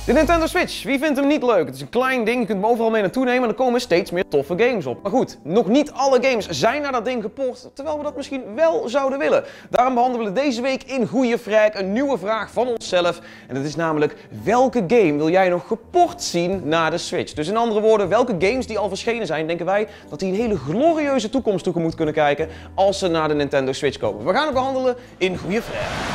De Nintendo Switch, wie vindt hem niet leuk? Het is een klein ding, je kunt hem overal mee naartoe nemen en er komen steeds meer toffe games op. Maar goed, nog niet alle games zijn naar dat ding geport, terwijl we dat misschien wel zouden willen. Daarom behandelen we deze week in Goeie Frag een nieuwe vraag van onszelf. En dat is namelijk, welke game wil jij nog geport zien naar de Switch? Dus in andere woorden, welke games die al verschenen zijn, denken wij dat die een hele glorieuze toekomst tegemoet kunnen kijken als ze naar de Nintendo Switch komen. We gaan het behandelen in Goeie Frag.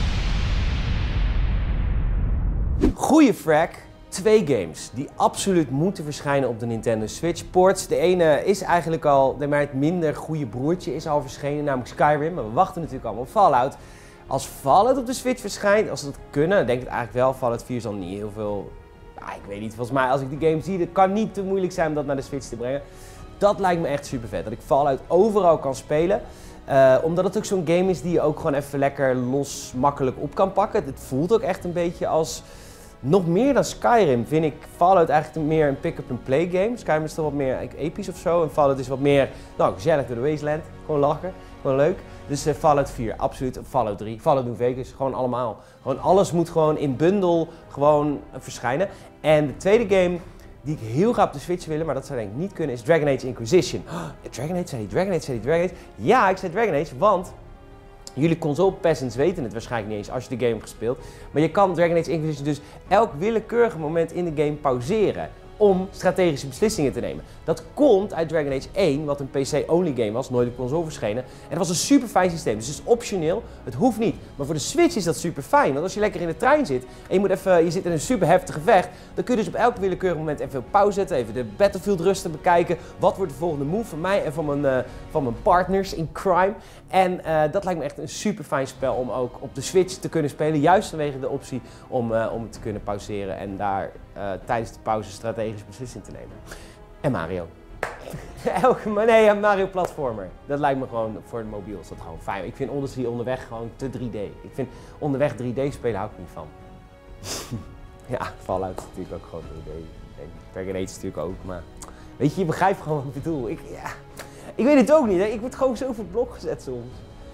Goeie frag, 2 games die absoluut moeten verschijnen op de Nintendo Switch ports. De ene is eigenlijk al, maar het minder goede broertje is al verschenen, namelijk Skyrim. Maar we wachten natuurlijk allemaal op Fallout. Als Fallout op de Switch verschijnt, als ze dat kunnen, dan denk ik het eigenlijk wel. Fallout 4 zal niet heel veel, ik weet niet, volgens mij als ik de game zie, het kan niet te moeilijk zijn om dat naar de Switch te brengen. Dat lijkt me echt super vet, dat ik Fallout overal kan spelen. Omdat het ook zo'n game is die je ook gewoon even lekker los, makkelijk op kan pakken. Het voelt ook echt een beetje als... Nog meer dan Skyrim vind ik Fallout eigenlijk meer een pick-up-and-play game. Skyrim is toch wat meer episch of zo. En Fallout is wat meer, gezellig door de wasteland. Gewoon lachen, gewoon leuk. Dus Fallout 4, absoluut. Fallout 3, Fallout New Vegas, gewoon allemaal. Gewoon alles moet gewoon in bundel gewoon verschijnen. En de tweede game die ik heel graag op de Switch willen, maar dat zou denk ik niet kunnen, is Dragon Age Inquisition. Dragon Age? Ja, ik zei Dragon Age, want... Jullie console peasants weten het waarschijnlijk niet eens als je de game hebt gespeeld. Maar je kan Dragon Age Inquisition dus elk willekeurige moment in de game pauzeren om strategische beslissingen te nemen. Dat komt uit Dragon Age 1, wat een PC-only game was, nooit op console verschenen. En dat was een super fijn systeem, dus het is optioneel, het hoeft niet. Maar voor de Switch is dat super fijn, want als je lekker in de trein zit en je zit in een super heftige gevecht, dan kun je dus op elk willekeurig moment even pauze zetten, even de Battlefield rustig bekijken. Wat wordt de volgende move van mij en van mijn partners in crime? En dat lijkt me echt een super fijn spel om ook op de Switch te kunnen spelen, juist vanwege de optie om het te kunnen pauzeren en daar tijdens de pauze strategische beslissingen te nemen. En Mario. Mario platformer. Dat lijkt me gewoon, voor de mobiel is dat gewoon fijn. Ik vind Odyssey onderweg gewoon te 3D. Ik vind onderweg 3D spelen hou ik niet van. Ja, Fallout is natuurlijk ook gewoon 3D. En Dragon Age natuurlijk ook, maar... Weet je begrijpt gewoon wat ik bedoel. Ik weet het ook niet, hè. Ik word gewoon zo voor het blok gezet soms.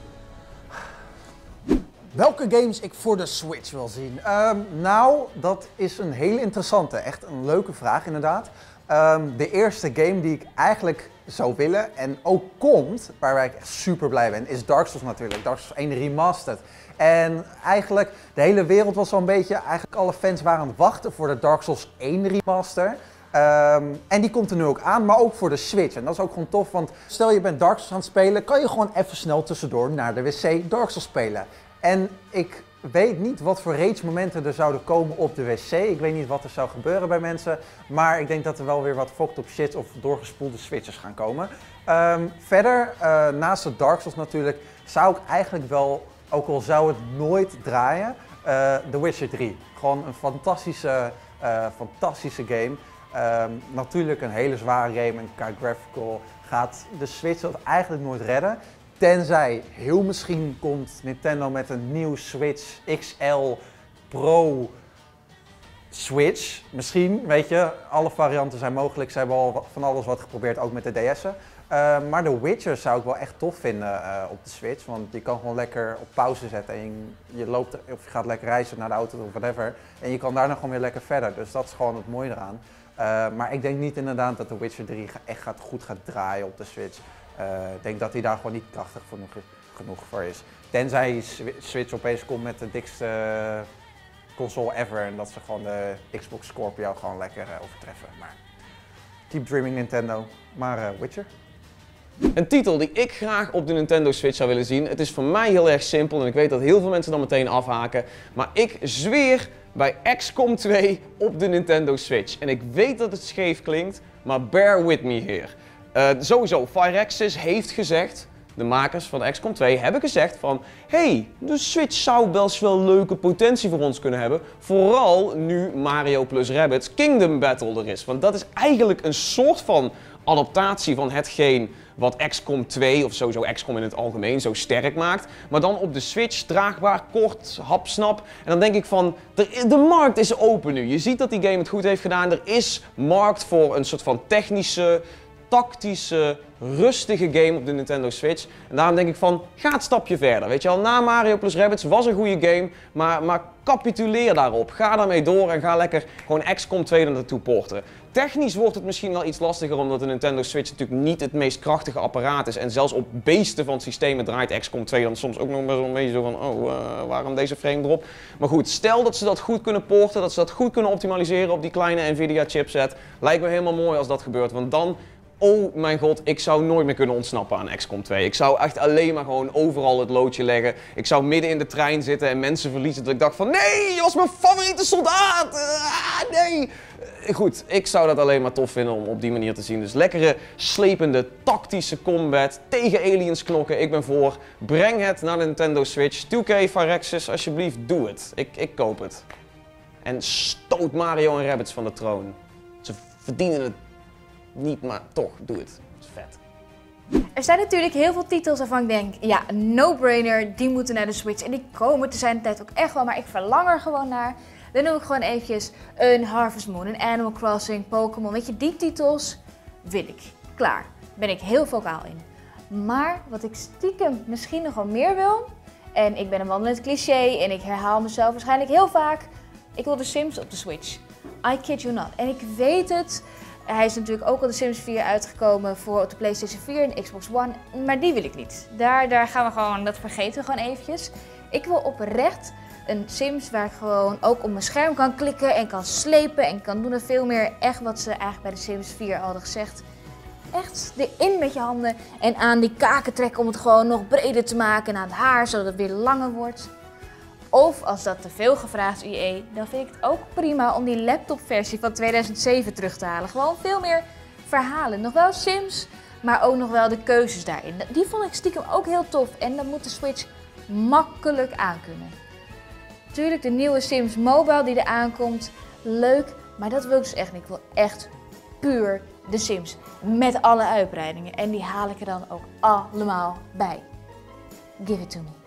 Welke games ik voor de Switch wil zien? Nou, dat is een hele interessante. Echt een leuke vraag inderdaad. De eerste game die ik eigenlijk zou willen en ook komt, waar ik echt super blij ben, is Dark Souls natuurlijk. Dark Souls 1 Remastered. En eigenlijk, de hele wereld was zo'n beetje, eigenlijk alle fans waren aan het wachten voor de Dark Souls 1 Remaster. En die komt er nu ook aan, maar ook voor de Switch. En dat is ook gewoon tof, want stel je bent Dark Souls aan het spelen, kan je gewoon even snel tussendoor naar de wc Dark Souls spelen. En ik weet niet wat voor rage momenten er zouden komen op de wc. Ik weet niet wat er zou gebeuren bij mensen. Maar ik denk dat er wel weer wat fucked up shit of doorgespoelde switches gaan komen. Verder, naast de Dark Souls natuurlijk, zou ik eigenlijk wel, ook al zou het nooit draaien, The Witcher 3. Gewoon een fantastische game. Natuurlijk een hele zware game en qua graphical gaat de Switch dat eigenlijk nooit redden. Tenzij heel misschien komt Nintendo met een nieuw Switch XL Pro Switch. Misschien, weet je, alle varianten zijn mogelijk. Ze hebben al van alles wat geprobeerd, ook met de DS'en. Maar The Witcher zou ik wel echt tof vinden op de Switch. Want je kan gewoon lekker op pauze zetten en je loopt of je gaat lekker reizen naar de auto of whatever. En je kan daarna gewoon weer lekker verder. Dus dat is gewoon het mooie eraan. Maar ik denk niet inderdaad dat The Witcher 3 echt goed gaat draaien op de Switch. Ik denk dat hij daar gewoon niet krachtig genoeg voor is. Tenzij Switch opeens komt met de dikste console ever en dat ze gewoon de Xbox Scorpio gewoon lekker overtreffen. Maar keep dreaming Nintendo. Maar Witcher? Een titel die ik graag op de Nintendo Switch zou willen zien. Het is voor mij heel erg simpel en ik weet dat heel veel mensen dan meteen afhaken. Maar ik zweer bij XCOM 2 op de Nintendo Switch. En ik weet dat het scheef klinkt, maar bear with me here. Sowieso, Firaxis heeft gezegd, de makers van XCOM 2 hebben gezegd van... Hey, de Switch zou best wel leuke potentie voor ons kunnen hebben. Vooral nu Mario plus Rabbids Kingdom Battle er is. Want dat is eigenlijk een soort van adaptatie van hetgeen wat XCOM 2 of sowieso XCOM in het algemeen zo sterk maakt. Maar dan op de Switch, draagbaar, kort, hapsnap. En dan denk ik van, de markt is open nu. Je ziet dat die game het goed heeft gedaan. Er is markt voor een soort van technische tactische, rustige game op de Nintendo Switch. En daarom denk ik van, ga het stapje verder. Weet je al, na Mario plus Rabbids was een goede game, maar capituleer daarop. Ga daarmee door en ga lekker gewoon XCOM 2 er naartoe porten. Technisch wordt het misschien wel iets lastiger, omdat de Nintendo Switch natuurlijk niet het meest krachtige apparaat is. En zelfs op beesten van systemen draait XCOM 2 dan soms ook nog best wel een beetje zo van, waarom deze frame drop? Maar goed, stel dat ze dat goed kunnen porten, dat ze dat goed kunnen optimaliseren op die kleine Nvidia chipset. Lijkt me helemaal mooi als dat gebeurt, want dan, oh mijn god, ik zou nooit meer kunnen ontsnappen aan XCOM 2. Ik zou echt alleen maar gewoon overal het loodje leggen. Ik zou midden in de trein zitten en mensen verliezen dat ik dacht van, nee, je was mijn favoriete soldaat! Nee! Goed, ik zou dat alleen maar tof vinden om op die manier te zien. Dus lekkere, slepende, tactische combat tegen aliens knokken. Ik ben voor. Breng het naar de Nintendo Switch. 2K Firaxis, alsjeblieft, doe het. Ik koop het. En stoot Mario en Rabbids van de troon. Ze verdienen het niet, maar toch, doe het. Dat is vet. Er zijn natuurlijk heel veel titels waarvan ik denk, ja, no-brainer, die moeten naar de Switch. En die komen te zijn de tijd ook echt wel, maar ik verlang er gewoon naar. Dan noem ik gewoon eventjes een Harvest Moon, een Animal Crossing, Pokémon. Weet je, die titels wil ik. Klaar. Ben ik heel vocaal in. Maar wat ik stiekem misschien nog wel meer wil, en ik ben een wandelend cliché en ik herhaal mezelf waarschijnlijk heel vaak, ik wil de Sims op de Switch. I kid you not. En ik weet het, hij is natuurlijk ook al de Sims 4 uitgekomen voor op de PlayStation 4 en Xbox One, maar die wil ik niet. Daar gaan we gewoon, dat vergeten we gewoon eventjes. Ik wil oprecht een Sims waar ik gewoon ook op mijn scherm kan klikken en kan slepen en kan doen en veel meer echt wat ze eigenlijk bij de Sims 4 hadden gezegd. Echt erin met je handen en aan die kaken trekken om het gewoon nog breder te maken en aan het haar zodat het weer langer wordt. Of als dat te veel gevraagd is, EA, dan vind ik het ook prima om die laptopversie van 2007 terug te halen. Gewoon veel meer verhalen. Nog wel Sims, maar ook nog wel de keuzes daarin. Die vond ik stiekem ook heel tof en dat moet de Switch makkelijk aankunnen. Natuurlijk de nieuwe Sims Mobile die er aankomt, leuk, maar dat wil ik dus echt niet. Ik wil echt puur de Sims met alle uitbreidingen en die haal ik er dan ook allemaal bij. Give it to me.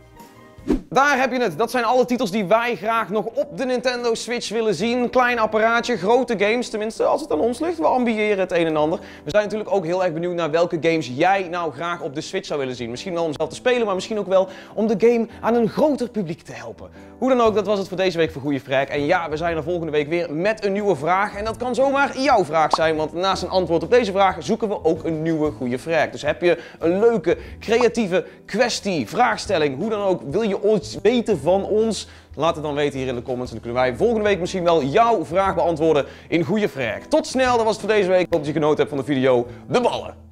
Daar heb je het. Dat zijn alle titels die wij graag nog op de Nintendo Switch willen zien. Klein apparaatje, grote games, tenminste als het aan ons ligt. We ambiëren het een en ander. We zijn natuurlijk ook heel erg benieuwd naar welke games jij nou graag op de Switch zou willen zien. Misschien wel om zelf te spelen, maar misschien ook wel om de game aan een groter publiek te helpen. Hoe dan ook, dat was het voor deze week voor Goeie Frag. En ja, we zijn er volgende week weer met een nieuwe vraag. En dat kan zomaar jouw vraag zijn, want naast een antwoord op deze vraag zoeken we ook een nieuwe Goeie Frag. Dus heb je een leuke, creatieve kwestie, vraagstelling, hoe dan ook, wil je ons weten van ons? Laat het dan weten hier in de comments en dan kunnen wij volgende week misschien wel jouw vraag beantwoorden in Goeie Frag. Tot snel, dat was het voor deze week. Ik hoop dat je genoten hebt van de video. De ballen!